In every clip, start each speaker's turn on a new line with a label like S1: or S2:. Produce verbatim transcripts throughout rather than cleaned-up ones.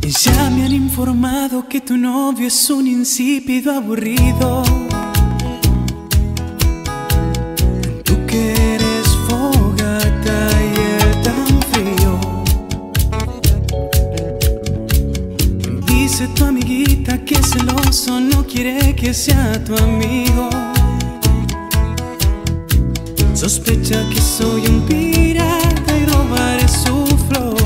S1: Ya me han informado que tu novio es un insípido aburrido. Tú que eres fogata y él tan frío. Dice tu amiguita que es celoso, no quiere que sea tu amigo. Sospecha que soy un pirata y robaré su flor.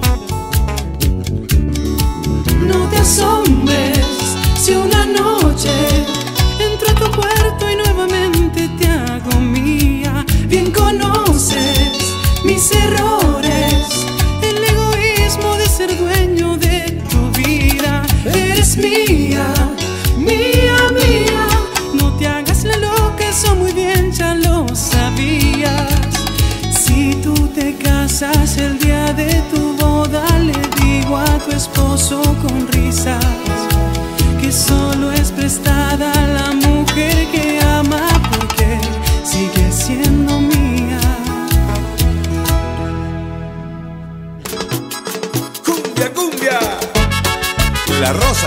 S1: No te asombres si una noche entro a tu cuarto y nuevamente te hago mía. Bien conoces mis errores, el egoísmo de ser dueño de tu vida. Eres mía, mía, mía. No te hagas la loca, eso muy bien ya lo sabías. Si tú te casas el día de tu boda, le digo a tu esposo con risas que solo es prestada la mujer que ama, porque sigue siendo mía.
S2: Cumbia, cumbia, La Rosa.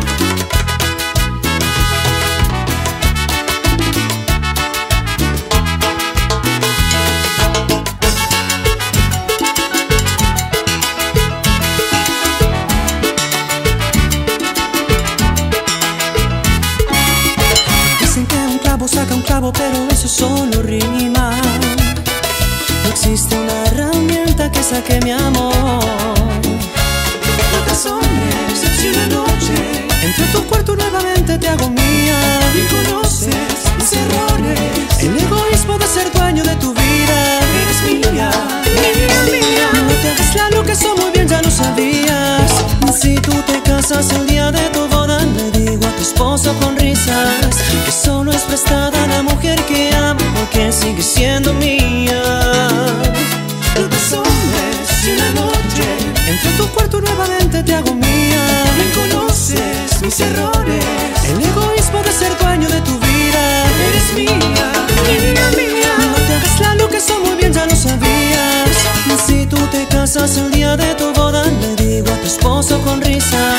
S3: Saca un clavo, pero eso solo rima. No existe una herramienta que saque mi amor.
S1: No te asombres si una noche
S3: entro a tu cuarto nuevamente te hago mía.
S1: y conoces mis errores,
S3: El egoísmo de ser dueño de tu vida.
S1: eres mía, mía, mía.
S3: No te hagas la loca, eso muy bien ya lo sabías. Si tú te casas el día de tu boda, le digo a tu esposo con risas que solo es prestada la mujer que amo, porque sigue siendo mía.
S1: No te asombres si una noche
S3: Entro a tu cuarto nuevamente te hago mía.
S1: bien conoces mis errores,
S3: El egoísmo de ser dueño de tu vida.
S1: eres mía, mía, mía.
S3: No te hagas la loca, eso muy bien ya lo sabías. Si tú te casas el día de tu boda, le digo a tu esposo con risas